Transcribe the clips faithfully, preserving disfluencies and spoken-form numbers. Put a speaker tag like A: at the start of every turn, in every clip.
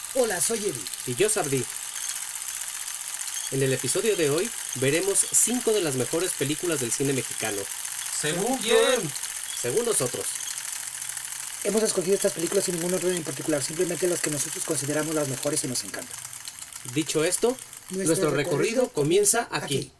A: Hola, soy Eddie.
B: Y yo, Sabdi. En el episodio de hoy veremos cinco de las mejores películas del cine mexicano.
C: ¿Según quién?
B: Según nosotros.
A: Hemos escogido estas películas sin ningún orden en particular, simplemente las que nosotros consideramos las mejores y nos encantan.
B: Dicho esto, nuestro, nuestro recorrido, recorrido comienza aquí. aquí.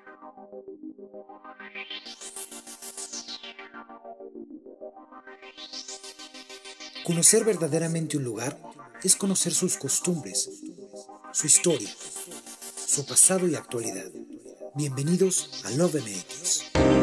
A: Conocer verdaderamente un lugar es conocer sus costumbres, su historia, su pasado y actualidad. Bienvenidos a Love M X.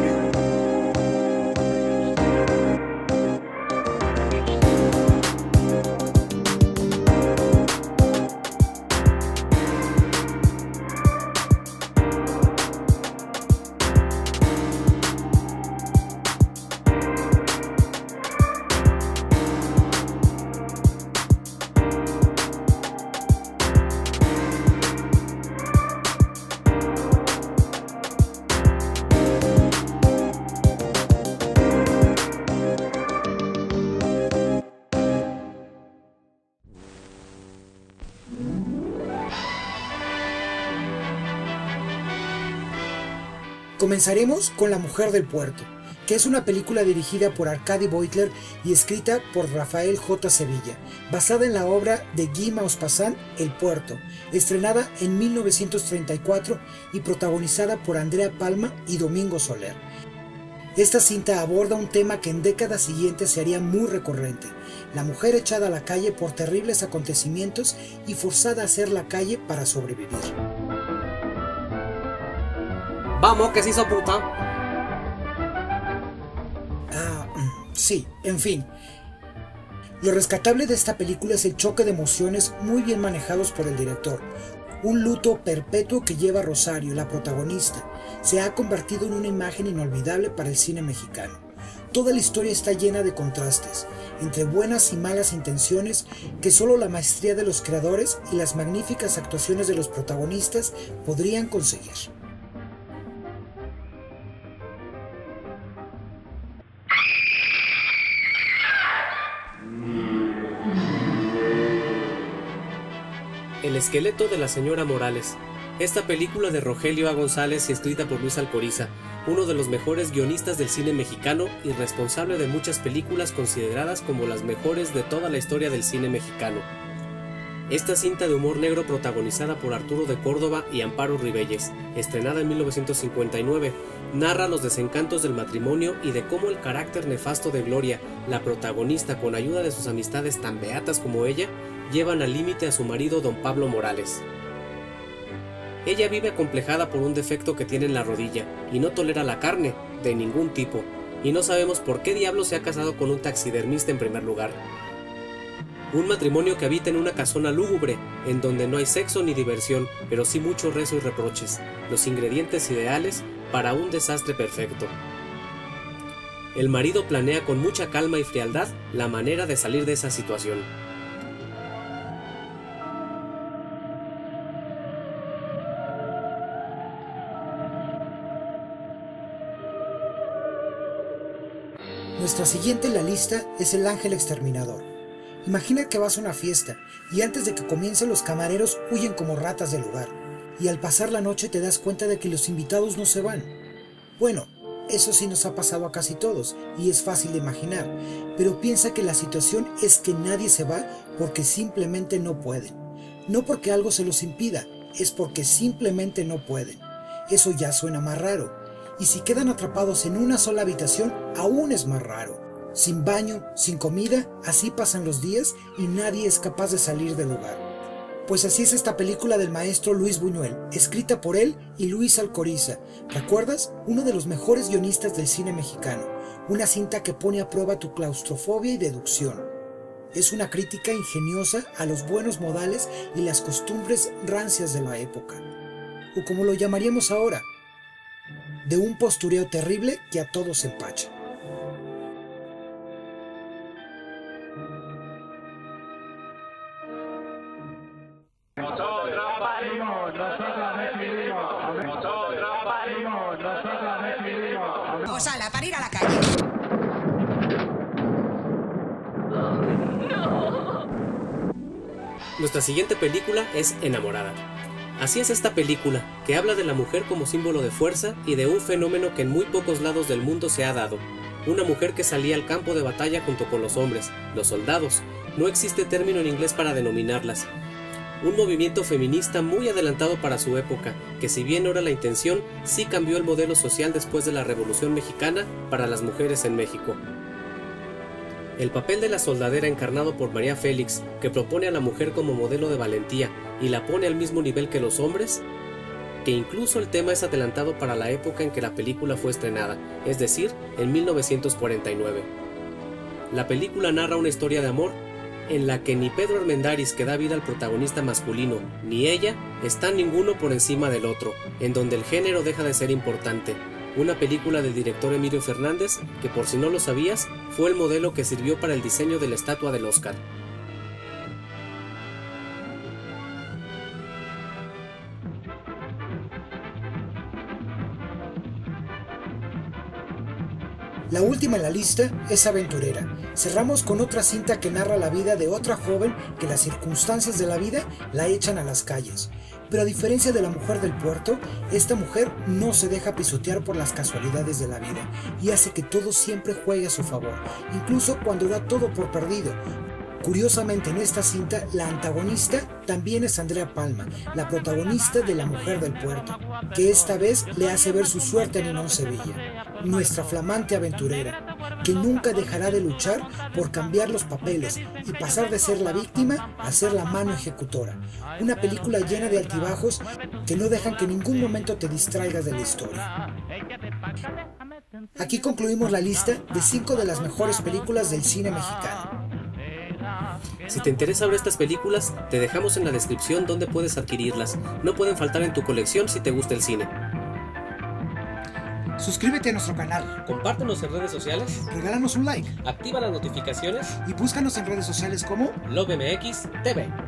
A: Comenzaremos con La Mujer del Puerto, que es una película dirigida por Arcadi Beutler y escrita por Rafael J. Sevilla, basada en la obra de Guy Maupassant, El Puerto, estrenada en mil novecientos treinta y cuatro y protagonizada por Andrea Palma y Domingo Soler. Esta cinta aborda un tema que en décadas siguientes se haría muy recurrente: la mujer echada a la calle por terribles acontecimientos y forzada a hacer la calle para sobrevivir.
B: Vamos, que se hizo puta.
A: Ah, sí, en fin. Lo rescatable de esta película es el choque de emociones muy bien manejados por el director. Un luto perpetuo que lleva Rosario, la protagonista, se ha convertido en una imagen inolvidable para el cine mexicano. Toda la historia está llena de contrastes, entre buenas y malas intenciones que solo la maestría de los creadores y las magníficas actuaciones de los protagonistas podrían conseguir.
B: El esqueleto de la señora Morales. Esta película de Rogelio A. González y escrita por Luis Alcoriza, uno de los mejores guionistas del cine mexicano y responsable de muchas películas consideradas como las mejores de toda la historia del cine mexicano. Esta cinta de humor negro protagonizada por Arturo de Córdoba y Amparo Rivelles, estrenada en mil novecientos cincuenta y nueve, narra los desencantos del matrimonio y de cómo el carácter nefasto de Gloria, la protagonista, con ayuda de sus amistades tan beatas como ella, llevan al límite a su marido don Pablo Morales. Ella vive acomplejada por un defecto que tiene en la rodilla y no tolera la carne, de ningún tipo, y no sabemos por qué diablo se ha casado con un taxidermista en primer lugar. Un matrimonio que habita en una casona lúgubre, en donde no hay sexo ni diversión, pero sí mucho rezo y reproches, los ingredientes ideales para un desastre perfecto. El marido planea con mucha calma y frialdad la manera de salir de esa situación.
A: Nuestra siguiente en la lista es El Ángel Exterminador. Imagina que vas a una fiesta y antes de que comience los camareros huyen como ratas del lugar, y al pasar la noche te das cuenta de que los invitados no se van. Bueno, eso sí nos ha pasado a casi todos y es fácil de imaginar, pero piensa que la situación es que nadie se va porque simplemente no pueden. No porque algo se los impida, es porque simplemente no pueden. Eso ya suena más raro. Y si quedan atrapados en una sola habitación, aún es más raro. Sin baño, sin comida, así pasan los días y nadie es capaz de salir del lugar. Pues así es esta película del maestro Luis Buñuel, escrita por él y Luis Alcoriza. ¿Recuerdas? Uno de los mejores guionistas del cine mexicano. Una cinta que pone a prueba tu claustrofobia y deducción. Es una crítica ingeniosa a los buenos modales y las costumbres rancias de la época. O como lo llamaríamos ahora, de un postureo terrible que a todos empacha.
D: Nosotros parimos, nosotros decidimos. Nosotros parimos, nosotros decidimos.
E: O sea, la para ir a la calle.
B: Nuestra siguiente película es Enamorada. Así es esta película, que habla de la mujer como símbolo de fuerza y de un fenómeno que en muy pocos lados del mundo se ha dado. Una mujer que salía al campo de batalla junto con los hombres, los soldados. No existe término en inglés para denominarlas. Un movimiento feminista muy adelantado para su época, que si bien no era la intención, sí cambió el modelo social después de la Revolución Mexicana para las mujeres en México. El papel de la soldadera encarnado por María Félix, que propone a la mujer como modelo de valentía y la pone al mismo nivel que los hombres, que incluso el tema es adelantado para la época en que la película fue estrenada, es decir, en mil novecientos cuarenta y nueve. La película narra una historia de amor en la que ni Pedro Armendáriz, que da vida al protagonista masculino, ni ella, están ninguno por encima del otro, en donde el género deja de ser importante. Una película del director Emilio Fernández, que por si no lo sabías, fue el modelo que sirvió para el diseño de la estatua del Oscar.
A: La última en la lista es Aventurera. Cerramos con otra cinta que narra la vida de otra joven que las circunstancias de la vida la echan a las calles. Pero a diferencia de la mujer del puerto, esta mujer no se deja pisotear por las casualidades de la vida y hace que todo siempre juegue a su favor, incluso cuando da todo por perdido. Curiosamente, en esta cinta, la antagonista también es Andrea Palma, la protagonista de La mujer del puerto, que esta vez le hace ver su suerte a Ninón Sevilla, nuestra flamante aventurera, que nunca dejará de luchar por cambiar los papeles y pasar de ser la víctima a ser la mano ejecutora. Una película llena de altibajos que no dejan que en ningún momento te distraigas de la historia. Aquí concluimos la lista de cinco de las mejores películas del cine mexicano.
B: Si te interesa ver estas películas, te dejamos en la descripción donde puedes adquirirlas. No pueden faltar en tu colección si te gusta el cine.
A: Suscríbete a nuestro canal,
B: Compártenos en redes sociales,
A: regálanos un like
B: activa las notificaciones
A: y búscanos en redes sociales como
B: LoveMX T V.